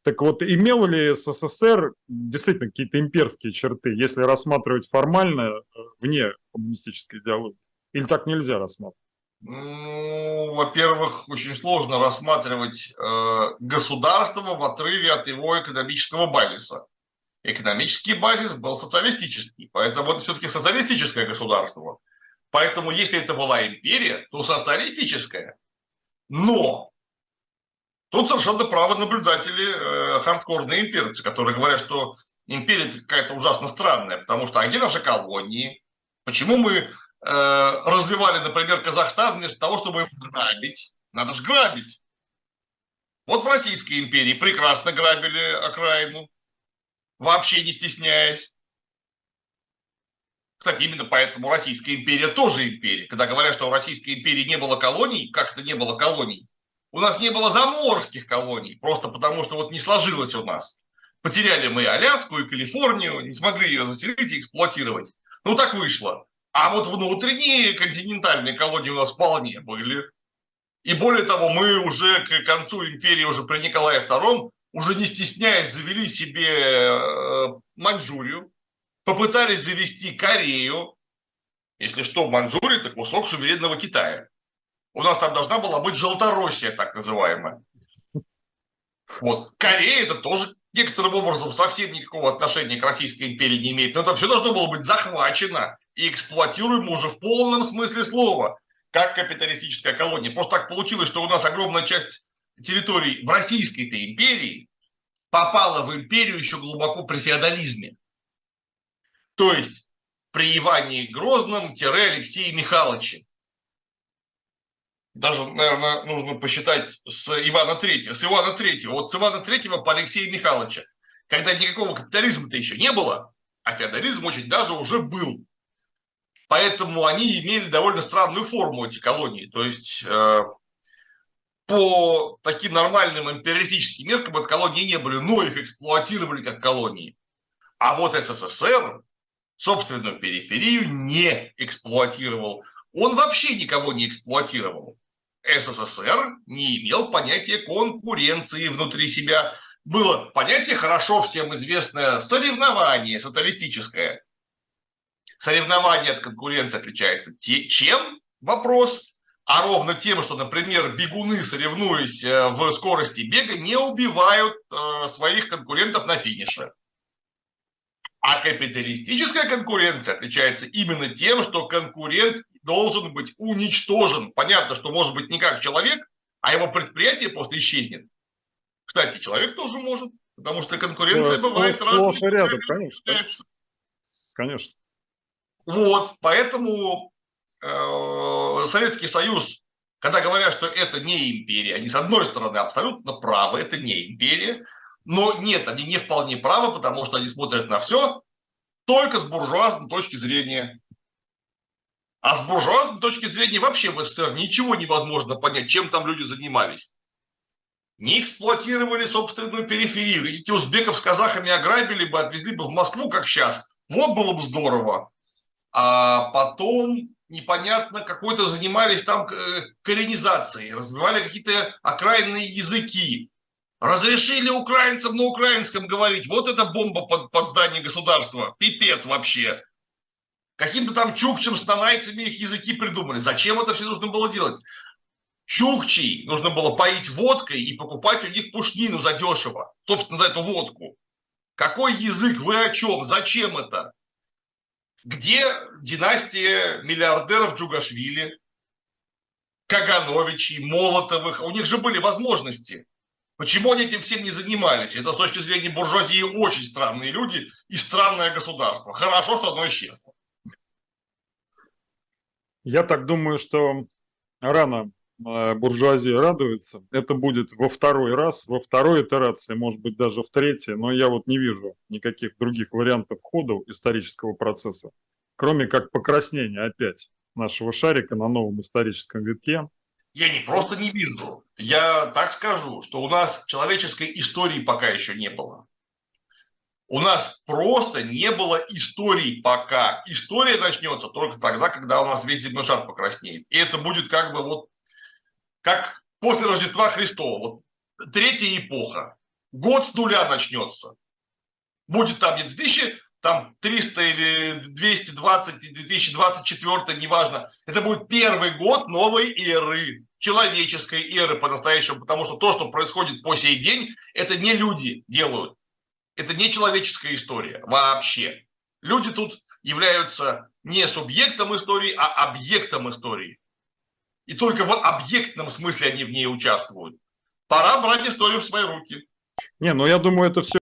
Так вот, имел ли СССР действительно какие-то имперские черты, если рассматривать формально, вне коммунистической идеологии? Или так нельзя рассматривать? Ну, во-первых, очень сложно рассматривать государство в отрыве от его экономического базиса. Экономический базис был социалистический, поэтому это все-таки социалистическое государство. Поэтому, если это была империя, то социалистическая. Но тут совершенно правы наблюдатели, хардкорные имперцы, которые говорят, что империя какая-то ужасно странная, потому что а где наши колонии? Почему мы развивали, например, Казахстан вместо того, чтобы его грабить? Надо же грабить. Вот в Российской империи прекрасно грабили окраину, вообще не стесняясь. Кстати, именно поэтому Российская империя тоже империя. Когда говорят, что у Российской империи не было колоний, как это не было колоний? У нас не было заморских колоний, просто потому что вот не сложилось у нас. Потеряли мы Аляску и Калифорнию, не смогли ее заселить и эксплуатировать. Ну так вышло. А вот внутренние континентальные колонии у нас вполне были. И более того, мы уже к концу империи, уже при Николае II, уже не стесняясь, завели себе Маньчжурию, попытались завести Корею. Если что, в Маньчжурии, так кусок суверенного Китая. У нас там должна была быть Желтороссия, так называемая. Вот. Корея это тоже некоторым образом совсем никакого отношения к Российской империи не имеет. Но это все должно было быть захвачено и эксплуатируемо уже в полном смысле слова, как капиталистическая колония. Просто так получилось, что у нас огромная часть территорий в Российской-то империи попала в империю еще глубоко при феодализме. То есть при Иване Грозном-Алексее Михайловиче. Даже, наверное, нужно посчитать с Ивана Третьего. С Ивана Третьего. Вот с Ивана Третьего по Алексея Михайловича. Когда никакого капитализма-то еще не было, а феодализм очень даже уже был. Поэтому они имели довольно странную форму, эти колонии. То есть по таким нормальным империалистическим меркам это колонии не были, но их эксплуатировали как колонии. А вот СССР собственную периферию не эксплуатировал. Он вообще никого не эксплуатировал. СССР не имел понятия конкуренции внутри себя. Было понятие, хорошо всем известное, соревнование социалистическое. Соревнование от конкуренции отличается чем? Вопрос. А ровно тем, что, например, бегуны, соревнуясь в скорости бега, не убивают своих конкурентов на финише. А капиталистическая конкуренция отличается именно тем, что конкурент должен быть уничтожен. Понятно, что может быть не как человек, а его предприятие просто исчезнет. Кстати, человек тоже может, потому что конкуренция бывает сплошь и разной. рядом, конечно. Конечно. Вот, поэтому Советский Союз, когда говорят, что это не империя, они с одной стороны абсолютно правы, это не империя, но нет, они не вполне правы, потому что они смотрят на все только с буржуазной точки зрения. А с буржуазной точки зрения вообще в СССР ничего невозможно понять, чем там люди занимались. Не эксплуатировали собственную периферию. Эти узбеков с казахами ограбили бы, отвезли бы в Москву, как сейчас. Вот было бы здорово. А потом непонятно, какой-то занимались там коренизацией, развивали какие-то окраинные языки. Разрешили украинцам на украинском говорить. Вот это бомба под здание государства. Пипец вообще. Каким-то там чукчам с нанайцами их языки придумали. Зачем это все нужно было делать? Чукчей нужно было поить водкой и покупать у них пушнину задешево. Собственно, за эту водку. Какой язык? Вы о чем? Зачем это? Где династия миллиардеров Джугашвили, Кагановичей, Молотовых? У них же были возможности. Почему они этим всем не занимались? Это с точки зрения буржуазии очень странные люди и странное государство. Хорошо, что оно исчезло. Я так думаю, что рано буржуазия радуется. Это будет во второй раз, во второй итерации, может быть, даже в третьей, но я вот не вижу никаких других вариантов хода исторического процесса, кроме как покраснения опять нашего шарика на новом историческом витке. Я не просто не вижу, я так скажу, что у нас человеческой истории пока еще не было. У нас просто не было истории пока. История начнется только тогда, когда у нас весь земной шар покраснеет. И это будет как бы вот как после Рождества Христова. Вот третья эпоха. год с нуля начнется. Будет там не 2300 или 220, 2024, неважно. Это будет первый год новой эры, человеческой эры по-настоящему, потому что то, что происходит по сей день, это не люди делают. Это не человеческая история вообще. Люди тут являются не субъектом истории, а объектом истории. И только в объектном смысле они в ней участвуют. Пора брать историю в свои руки. Не, ну я думаю, это все